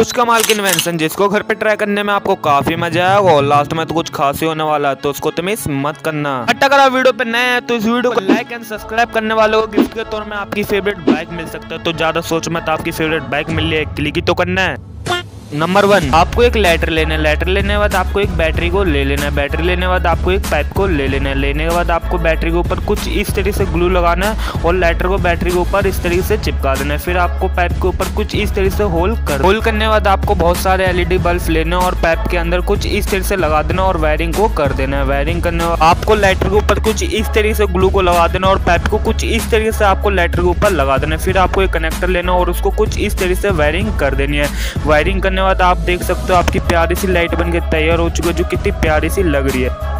कुछ कमाल की इन्वेंशन जिसको घर पे ट्राई करने में आपको काफी मजा आएगा और लास्ट में तो कुछ खास ही होने वाला है, तो उसको तो मिस मत करना। बट अगर आप वीडियो पे नए हैं तो इस वीडियो को लाइक एंड सब्सक्राइब करने वालों को गिफ्ट के तौर में आपकी फेवरेट बाइक मिल सकता है। तो ज्यादा सोच मत, आपकी फेवरेट बाइक मिल रही है, क्लिक ही तो करना है। नंबर 1, आपको एक लाइटर लेना है। लाइटर लेने के बाद आपको एक बैटरी को ले लेना है। बैटरी लेने के बाद आपको एक पाइप को ले लेना है। लेने के बाद आपको बैटरी के ऊपर कुछ इस तरीके से ग्लू लगाना है और लाइटर को बैटरी के ऊपर इस तरीके से चिपका देना है। फिर आपको पाइप के ऊपर कुछ इस तरीके से होल करने के बाद आपको बहुत सारे LED बल्ब लेना और पाइप के अंदर कुछ इस तरीके से लगा देना और वायरिंग को कर देना है। वायरिंग करने के बाद आपको लाइटर के ऊपर कुछ इस तरीके से ग्लू को लगा देना और पाइप को कुछ इस तरीके से आपको लाइटर के ऊपर लगा देना है। फिर आपको एक कनेक्टर लेना और उसको कुछ इस तरीके से वायरिंग कर देनी है। वायरिंग करने के बाद आप देख सकते हो आपकी प्यारी सी लाइट बन के तैयार हो चुकी है, जो कितनी प्यारी सी लग रही है।